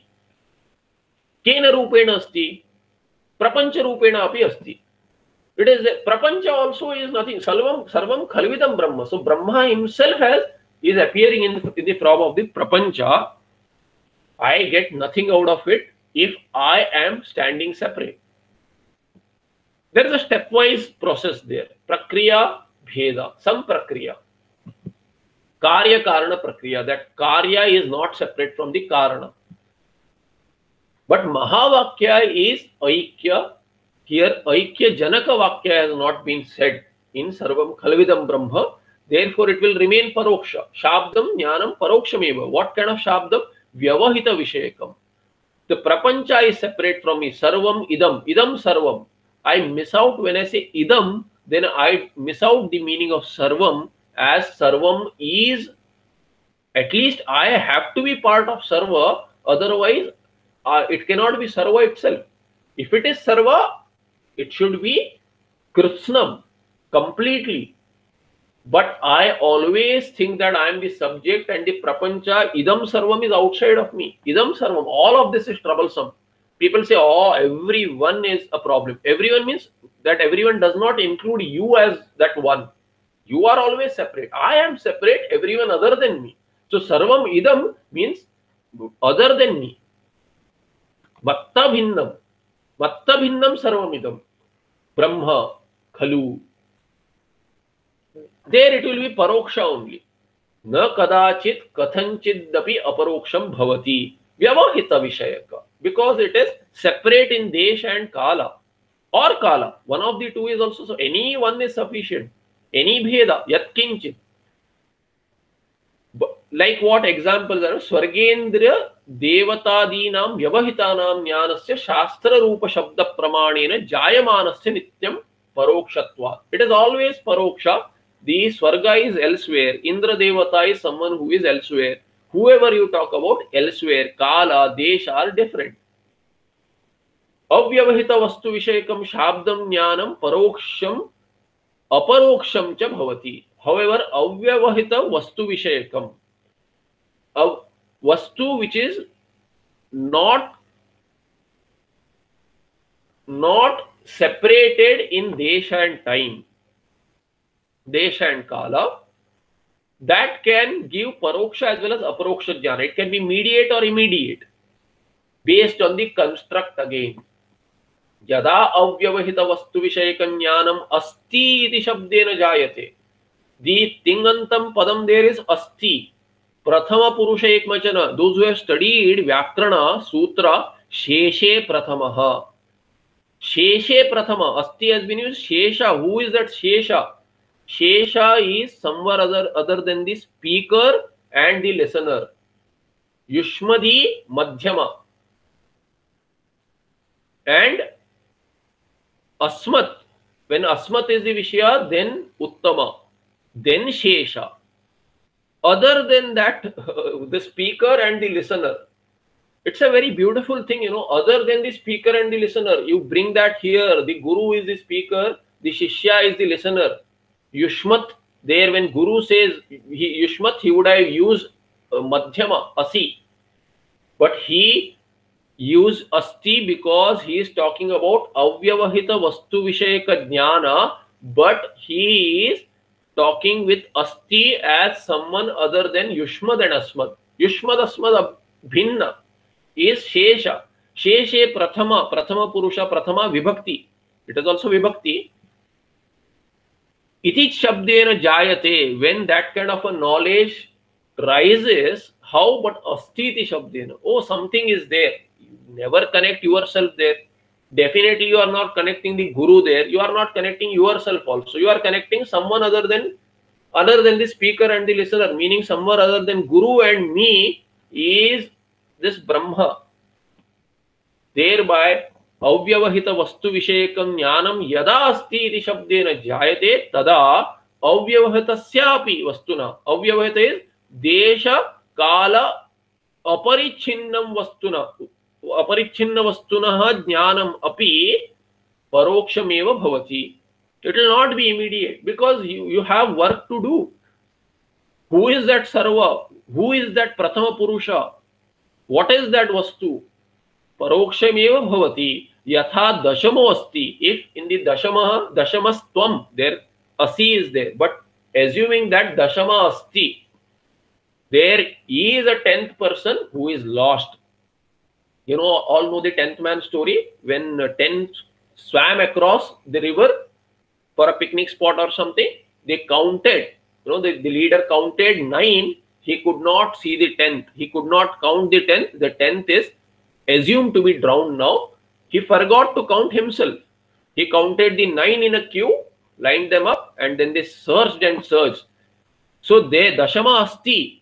Kena Rupena asti. Prapancha Rupena api asti. It is, Prapancha also is nothing. Sarvam Khalvidam Brahma. So, Brahma himself is appearing in the form of the Prapancha. I get nothing out of it if I am standing separate. There is a stepwise process there. Prakriya, bheda, some prakriya. Karya, karana, prakriya. That karya is not separate from the karana. But Mahavakya is Aikya. Here, Aikya Janaka Vakya has not been said in Sarvam Khalvidam Brahma. Therefore, it will remain Paroksha. Shabdam, Jnanam, Parokshameva. What kind of Shabdam? Vyavahita Vishayakam. The prapancha is separate from me. Sarvam idam. Idam sarvam. I miss out when I say idam, then I miss out the meaning of sarvam, as sarvam is, at least I have to be part of sarva, otherwise it cannot be sarva itself. If it is sarva, it should be krishnam completely. But I always think that I am the subject and the prapancha, idam sarvam is outside of me. Idam sarvam, all of this is troublesome. People say, oh, everyone is a problem. Everyone means that everyone does not include you as that one. You are always separate. I am separate, everyone other than me. So sarvam idam means other than me. Matta bhinnam. Matta bhinnam sarvam idam. Brahma, khalu. There it will be paroksha only. Na kadachit kathanchidapi aparoksham bhavati. Vyavahita vishayaka. Because it is separate in desha and kala. Or kala. One of the two is also. So any one is sufficient. Any bheda. Yat kinchit. Like what examples are? Swargendriya devatadinam vyavahitanam jnanasya shastra rupa shabda pramanena jayamanasya nityam parokshatva. It is always paroksha. The Swarga is elsewhere. Indra Devata is someone who is elsewhere. Whoever you talk about elsewhere, Kala, Desha are different. Avyavahita vastu vishayakam shabdam jnanam paroksham aparoksham cha bhavati. However, avyavahita vastu vishayakam, a vastu which is not separated in desha and time, desha and kala, that can give paroksha as well as aparoksha jnana. It can be mediate or immediate based on the construct again. Yada avyavahita vastu vishayakam jnanam asti iti shabdena jayate. The tingantam padam there is asti. Prathama purusha ekvachana. Those who have studied Vyakarana Sutra, Sheshe Prathamaha. Sheshe Prathama. Asti has been used. Shesha. Who is that Shesha? Shesha is somewhere other than the speaker and the listener. Yushmadi Madhyama. And Asmat. When Asmat is the Vishya, then Uttama. Then Shesha. Other than that, the speaker and the listener. It's a very beautiful thing, you know. Other than the speaker and the listener, you bring that here. The Guru is the speaker, the Shishya is the listener. Yushmat, there when Guru says Yushmat, he would have used Madhyama, Asi. But he used Asti because he is talking about Avyavahita Vastu Vishayaka Jnana, but he is talking with Asti as someone other than Yushmad and Asmad. Yushmad, Asmad, Bhinna is Shesha. Sheshe Prathama, Prathama Purusha, Prathama Vibhakti. It is also Vibhakti. Iti Shabdena Jayate, when that kind of a knowledge rises, how but Asti iti Shabdena? Oh, something is there. You never connect yourself there. Definitely you are not connecting the Guru there. You are not connecting yourself also. You are connecting someone other than the speaker and the listener, meaning someone other than Guru and me is this Brahma. Thereby, Avyavahita Vastu Vishayakam Jnanam Yada Asti iti Shabdena Jayate Tada Avyavahitasyapi Vastuna. Avyavahita is Desha Kala Aparichinnam Vastuna. Aparichinna Vastunaha Jnanam Api Parokshameva Bhavati. It will not be immediate because you have work to do. Who is that Sarva? Who is that Prathama Purusha? What is that Vastu? Parokshameva Bhavati. Yatha Dashamo Asti. If in the Dashamastvam, there Asi is there. But assuming that Dashama Asti, there is a 10th person who is lost. You know, all know the 10th man story when 10 swam across the river for a picnic spot or something. They counted, you know, the leader counted 9. He could not see the 10th. He could not count the 10th. The 10th is assumed to be drowned now. He forgot to count himself. He counted the 9 in a queue, lined them up, and then they searched and searched. So they, Dashama Asti,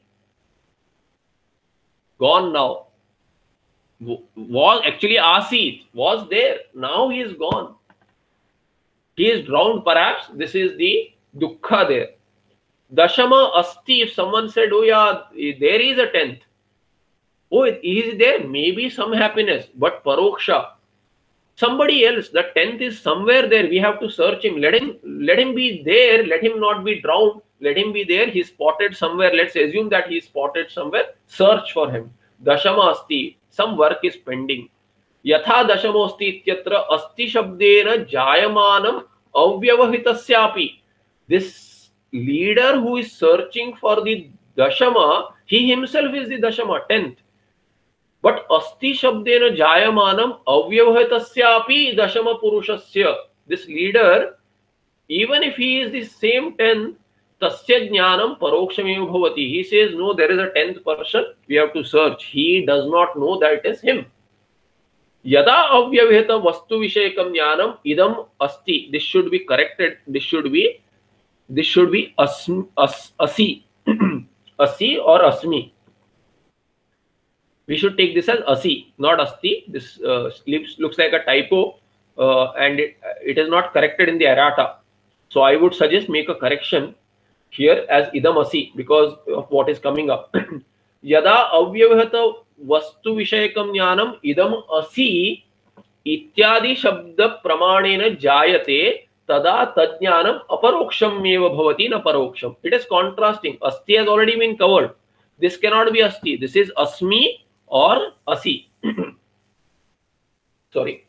gone now. Was actually Asi was there. Now he is gone. He is drowned perhaps. This is the Dukkha there. Dashama Asti, if someone said, oh yeah, there is a 10th. Oh, is there? Maybe some happiness, but Paroksha. Somebody else, the 10th is somewhere there. We have to search him. Let him be there. Let him not be drowned. Let him be there. He is spotted somewhere. Let's assume that he is spotted somewhere. Search for him. Dashama Asti. Some work is pending. Yatha Dashamosti ityatra Asti Shabdena Jayamanam Avyavahitasyapi. This leader who is searching for the Dashama, he himself is the Dashama, 10th. But Asti Shabdena Jayamanam Avyavahitasyapi Dashama Purushasya. This leader, even if he is the same 10th, Tasya Jnanam Parokshameva Bhavati. He says, no, there is a 10th person. We have to search. He does not know that it is him. Yada Avyavahita Vastu Vishayakam Jnanam Idam Asti. This should be corrected. This should be Asi. Asi or Asmi. We should take this as Asi, not Asti. This looks like a typo and it is not corrected in the errata. So I would suggest make a correction here as Idam Asi because of what is coming up. Yada Avyavahata Vastu Vishayakam Jnanam Idam Asi Ityadi Shabda Pramanena Jayate Tada Tadjnanam Aparoksham Meva Bhavati Na Paroksham. It is contrasting. Asti has already been covered. This cannot be Asti. This is Asmi or Asi. Sorry.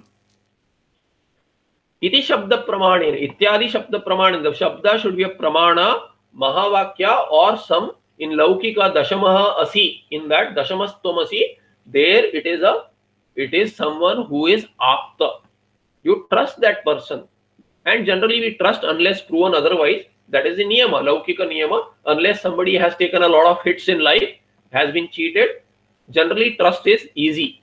Iti Shabda Pramanena. Ityadi Shabda Pramanena. The Shabda should be a Pramana, Mahavakya or some. In Laukika Dashamaha Asi. In that Dashamastvam Asi, there it is someone who is Apta. You trust that person. And generally we trust unless proven otherwise. That is the niyama, laukika niyama. Unless somebody has taken a lot of hits in life, has been cheated, generally trust is easy.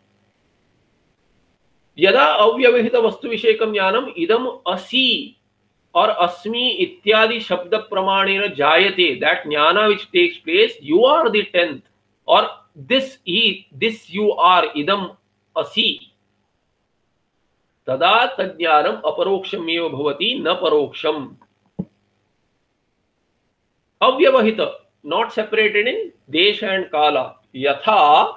यदा अव्यवहित वस्तु विषयकं ज्ञानम इदम असि और अस्मि इत्यादि शब्द प्रमाणेन जायते, दैट ज्ञान which takes place, you are the 10th or this you are इदम असि, तदा तज्ज्ञानम अपरोक्षमेव भवति न परोक्षम. अव्यवहित, not separated in desha and kala. Yatha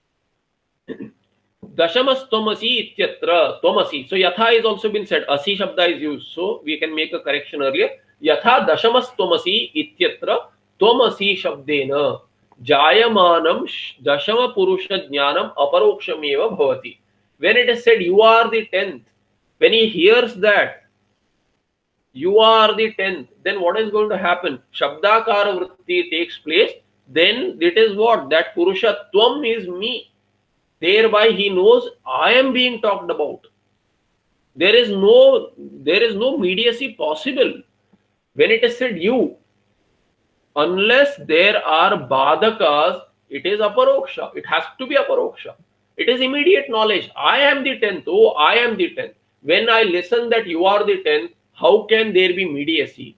dashamastvamasi ityatra tvamasi. So yatha is also been said. Asi shabda is used. So we can make a correction earlier. Yatha dashamastvamasi ityatra tvamasi shabdena jayamanam dashama purusha jnanam aparokshameva bhavati. When it is said you are the 10th, when he hears that you are the 10th, then what is going to happen? Shabdakara vritti takes place. Then it is what? That Purushatvam is me. Thereby he knows I am being talked about. There is no mediacy possible. When it is said you, unless there are badakas, it is aparoksha. It has to be aparoksha. It is immediate knowledge. I am the 10th. Oh, I am the 10th. When I listen that you are the 10th, how can there be mediacy?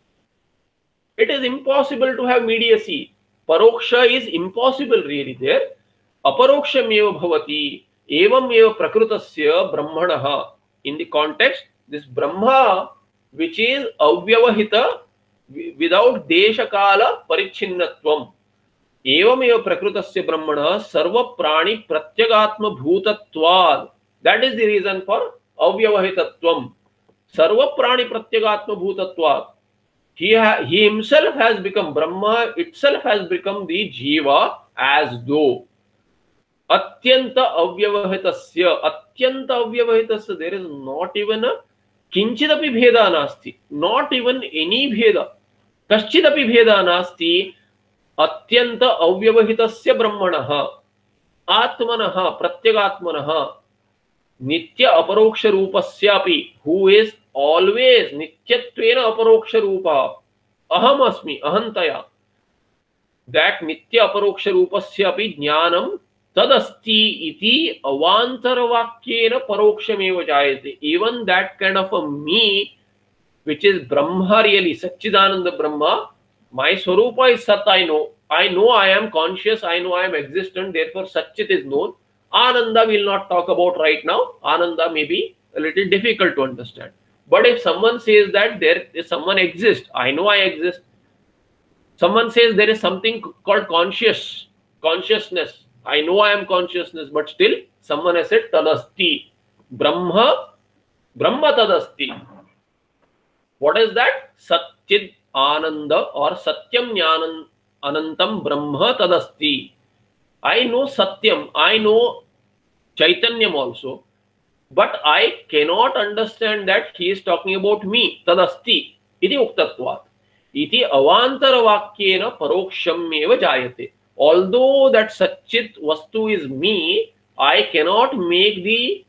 It is impossible to have mediacy. Paroksha is impossible really there. Aparokshameva bhavati evam eva prakrutasya brahmanaha. In the context, this Brahma, which is avyavahita without deshakala parichinnatvam. Evam eva prakrutasya brahmanaha sarva prani pratyagatma bhutatvad. That is the reason for avyavahitatvam. Sarva prani pratyagatma bhutatvat. He himself has become, Brahma itself has become the jiva as though. Atyanta avyavahitasya. Atyanta avyavahitasya. There is not even a kinchidapi bheda nasti. Not even any bheda. Kaschidapi bheda nasti. Atyanta avyavahitasya brahmanaha. Atmanaha pratyagatmanaha. Nitya aparoksha rupasyapi, who is always nityatvena aparoksha rupa, aham asmi ahantaya. That nitya aparoksha rupasyapi jnanam tadasti iti avantarvakyena parokshameva jayate. Even that kind of a me, which is Brahma really, Satchidananda Brahma, my Swarupa is Sat, I know I am conscious, I know I am existent, therefore Satchit is known. Ananda will not talk about right now. Ananda may be a little difficult to understand. But if someone says that there is someone exists, I know I exist. Someone says there is something called consciousness. I know I am consciousness, but still someone has said tadasti. Brahma tadasti. What is that? Satchid Ananda or Satyam Jnanam Anantam Brahma tadasti. I know Satyam, I know Chaitanyam also, but I cannot understand that he is talking about me. Tadasti iti uktatvat. Iti avantara vakyena paroksham eva jayate. Although that Satchit Vastu is me, I cannot make the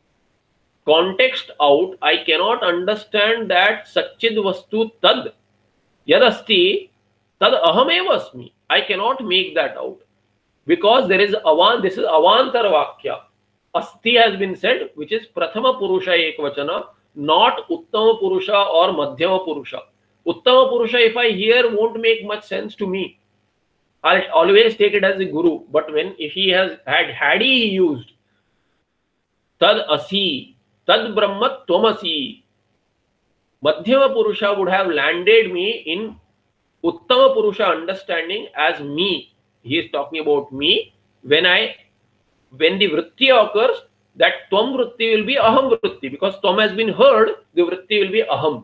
context out. I cannot understand that Satchit Vastu tad yadasti tad aham eva asmi. I cannot make that out. Because there is this is avantara vakya. Asti has been said, which is prathama purusha ekvachana, not uttama purusha or madhyama purusha. Uttama purusha, if I hear, won't make much sense to me. I'll always take it as a guru. But if he has had he used tad asi, tad brahma tvamasi, madhyama purusha would have landed me in uttama purusha understanding as me. He is talking about me. When the vritti occurs, that tvam vritti will be aham vritti, because tvam has been heard, the vritti will be aham.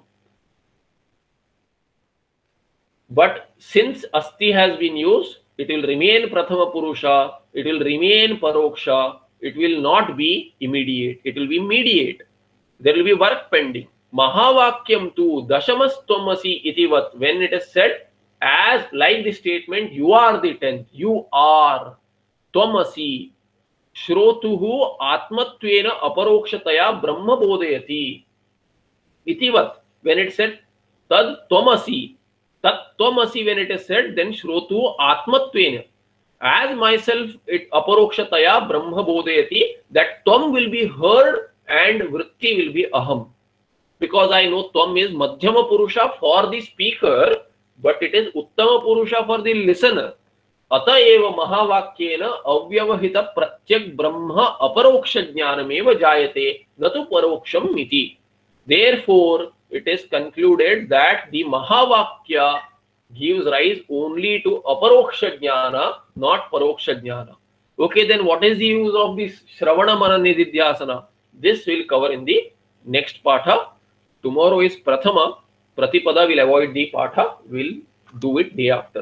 But since asti has been used, it will remain prathama purusha, it will remain paroksha, it will not be immediate, it will be mediate. There will be work pending. Mahavakyam tu dashamastvamasi itivat, when it is said, as like the statement, you are the 10th, you are tvamasi shrotuhu atmatvena aparokshataya brahma bodhayati itivat, when it said tad tvamasi. Tat tvamasi, when it is said, then shrotu atmatvena. As myself, it aparokshataya brahma bodhayati, that tvam will be heard and vritti will be aham. Because I know tvam is madhyama purusha for the speaker, but it is uttama purusha for the listener. अतएव महावाक्येन अव्यवहित प्रत्यक ब्रह्म अपरोक्ष ज्ञानमेव जायते न तो परोक्षम इति. Therefore, it is concluded that the Mahavakya gives rise only to aparoksha jnana, not paroksha jnana. Okay, then what is the use of this Shravana Manana Nididhyasana? This will cover in the next patha. Tomorrow is Prathama. Pratipada will avoid the patha. We'll do it day after.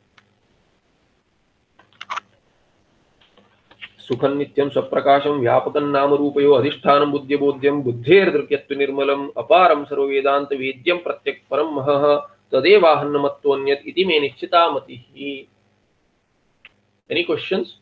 सुखं नित्यं स्वप्रकाशं व्यापकं नाम रूपयो अधिष्ठानं बुद्ध्यबोध्यं बुद्धेर्दृक्यत्व निर्मलम् अपारं सर्ववेदांत वेद्यं प्रत्यक् परं महः तदेवाहन्नमत्वन्यत् इति मे निश्चिता मतिः. Any questions?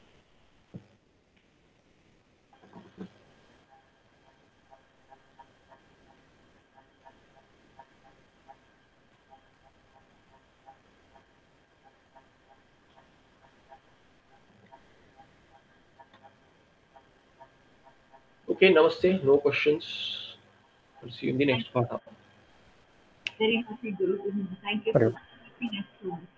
Okay, namaste. No questions. We'll see you in the next part. Very happy, Guru. Thank you.